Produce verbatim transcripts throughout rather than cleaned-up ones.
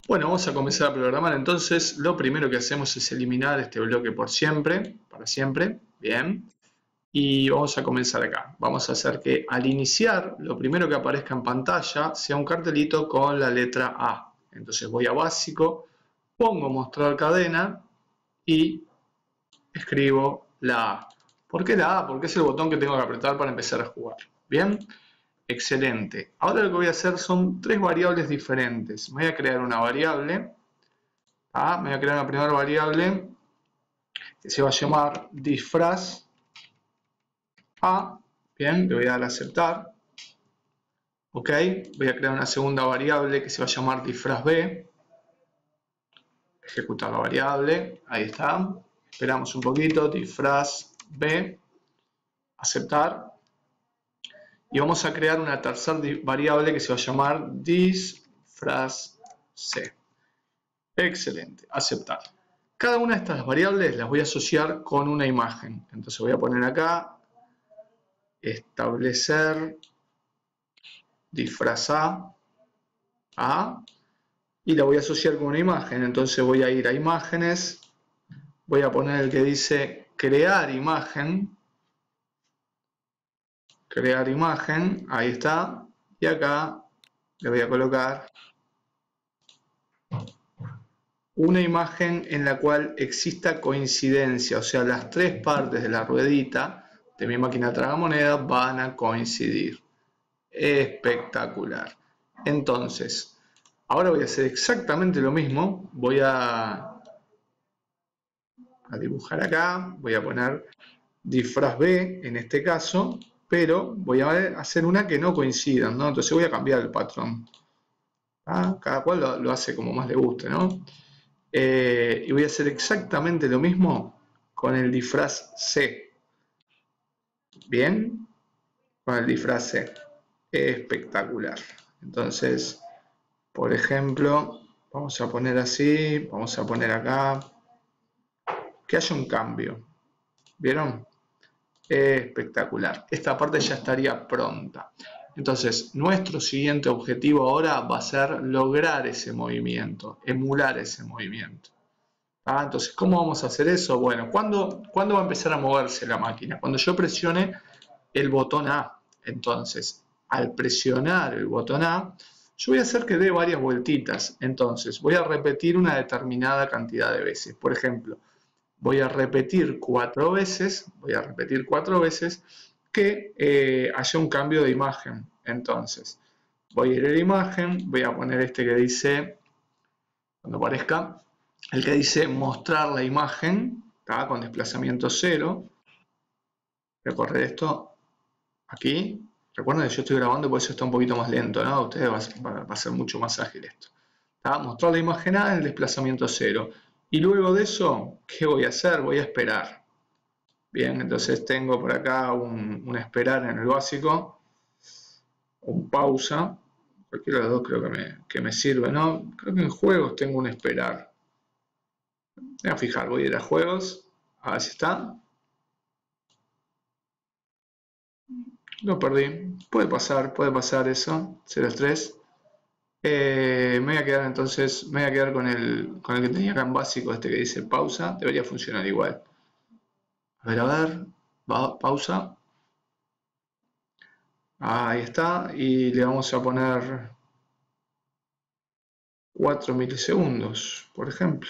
Bueno, vamos a comenzar a programar. Entonces, lo primero que hacemos es eliminar este bloque por siempre, para siempre. Bien. Y vamos a comenzar acá. Vamos a hacer que al iniciar, lo primero que aparezca en pantalla sea un cartelito con la letra A. Entonces voy a básico, pongo mostrar cadena y escribo la A. ¿Por qué la A? Porque es el botón que tengo que apretar para empezar a jugar. Bien. Excelente. Ahora lo que voy a hacer son tres variables diferentes. Me voy a crear una variable. ¿Ah? Me voy a crear una primera variable que se va a llamar disfraz A. Bien, le voy a dar a aceptar. Ok, voy a crear una segunda variable que se va a llamar disfraz B. Ejecutar la variable. Ahí está. Esperamos un poquito. Disfraz B. Aceptar. Y vamos a crear una tercera variable que se va a llamar disfraz C. Excelente, aceptar. Cada una de estas variables las voy a asociar con una imagen. Entonces voy a poner acá, establecer disfraz A, A, y la voy a asociar con una imagen. Entonces voy a ir a imágenes, voy a poner el que dice crear imagen, crear imagen, ahí está, y acá le voy a colocar una imagen en la cual exista coincidencia, o sea, las tres partes de la ruedita de mi máquina tragamonedas van a coincidir. Espectacular. Entonces, ahora voy a hacer exactamente lo mismo. Voy a, a dibujar acá, voy a poner disfraz B en este caso, pero voy a hacer una que no coincidan, ¿no? Entonces voy a cambiar el patrón. ¿Ah? Cada cual lo, lo hace como más le guste, ¿no? Eh, y voy a hacer exactamente lo mismo con el disfraz C. Bien, con el disfraz C. Espectacular. Entonces, por ejemplo, vamos a poner así, vamos a poner acá, que haya un cambio. ¿Vieron? Espectacular. Esta parte ya estaría pronta. Entonces, nuestro siguiente objetivo ahora va a ser lograr ese movimiento, emular ese movimiento. Ah, entonces, ¿cómo vamos a hacer eso? Bueno, ¿cuándo, ¿cuándo va a empezar a moverse la máquina? Cuando yo presione el botón A. Entonces, al presionar el botón A, yo voy a hacer que dé varias vueltitas. Entonces, voy a repetir una determinada cantidad de veces. Por ejemplo, voy a repetir cuatro veces, voy a repetir cuatro veces que eh, haya un cambio de imagen. Entonces, voy a ir a la imagen, voy a poner este que dice, cuando aparezca, el que dice mostrar la imagen, ¿tá? Con desplazamiento cero. Voy a correr esto aquí. Recuerden que yo estoy grabando y por eso está un poquito más lento, ¿no? A ustedes va, va, va a ser mucho más ágil esto. ¿Tá? Mostrar la imagen A en el desplazamiento cero. Y luego de eso, ¿qué voy a hacer? Voy a esperar. Bien, entonces tengo por acá un, un esperar en el básico, un pausa, cualquiera de los dos creo que me, que me sirve, ¿no? Creo que en juegos tengo un esperar. Voy a fijar, voy a ir a juegos, a ver si está. Lo perdí, puede pasar, puede pasar eso, cero tres. Eh, me voy a quedar entonces, me voy a quedar con el, con el que tenía acá en básico, este que dice pausa, debería funcionar igual. A ver, a ver, va, pausa. Ahí está, y le vamos a poner cuatro milisegundos, por ejemplo.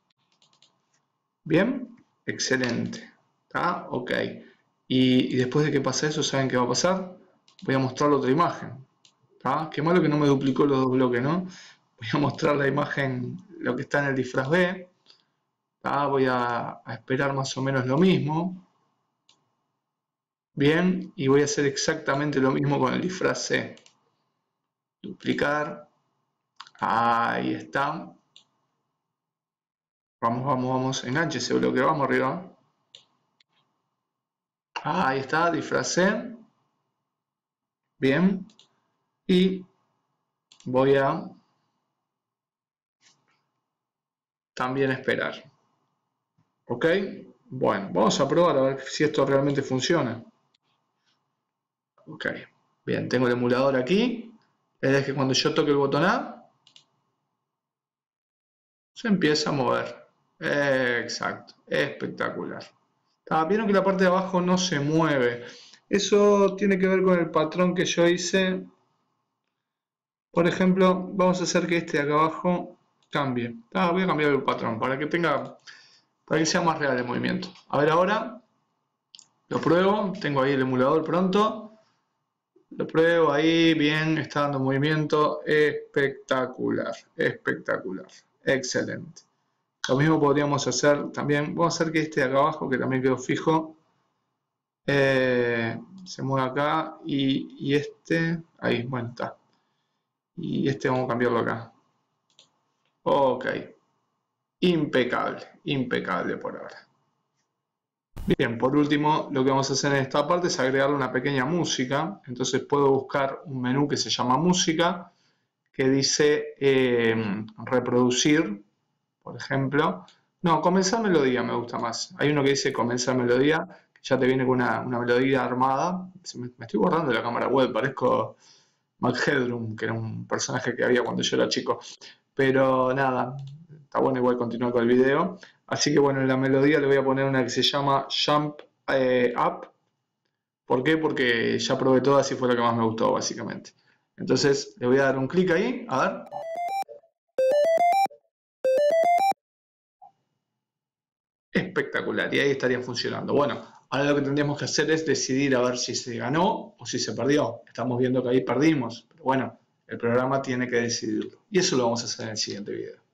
Bien, excelente. ¿Está? Ok. Y, y después de que pasa eso, ¿saben qué va a pasar? Voy a mostrar otra imagen. ¿Está? Qué malo que no me duplicó los dos bloques, ¿no? Voy a mostrar la imagen, lo que está en el disfraz B. ¿Está? Voy a, a esperar más o menos lo mismo. Bien, y voy a hacer exactamente lo mismo con el disfraz C. Duplicar. Ahí está. Vamos, vamos, vamos. Enganche ese bloque. Vamos arriba. Ahí está. Disfraz C. Bien. Y voy a también esperar. ¿Ok? Bueno, vamos a probar a ver si esto realmente funciona. Ok. Bien, tengo el emulador aquí. La idea es que cuando yo toque el botón A, se empieza a mover. Eh, exacto, espectacular. Ah, vieron que la parte de abajo no se mueve. Eso tiene que ver con el patrón que yo hice. Por ejemplo, vamos a hacer que este de acá abajo cambie. Ah, voy a cambiar el patrón para que tenga, para que sea más real el movimiento. A ver ahora, lo pruebo, tengo ahí el emulador pronto. Lo pruebo ahí, bien, está dando movimiento. Espectacular, espectacular, excelente. Lo mismo podríamos hacer también, vamos a hacer que este de acá abajo, que también quedó fijo, eh, se mueva acá y, y este, ahí, bueno, está. Y este vamos a cambiarlo acá. Ok, impecable, impecable por ahora. Bien, por último, lo que vamos a hacer en esta parte es agregarle una pequeña música. Entonces puedo buscar un menú que se llama música, que dice eh, reproducir, por ejemplo. No, comenzar melodía me gusta más. Hay uno que dice comenzar melodía, que ya te viene con una, una melodía armada. Me, me estoy borrando de la cámara web, parezco Mac Headroom, que era un personaje que había cuando yo era chico. Pero nada, está bueno igual continuar con el video. Así que bueno, en la melodía le voy a poner una que se llama Jump eh, Up. ¿Por qué? Porque ya probé todas y fue la que más me gustó, básicamente. Entonces le voy a dar un clic ahí, a ver. Espectacular, y ahí estaría funcionando. Bueno, ahora lo que tendríamos que hacer es decidir a ver si se ganó o si se perdió. Estamos viendo que ahí perdimos, pero bueno, el programa tiene que decidirlo. Y eso lo vamos a hacer en el siguiente video.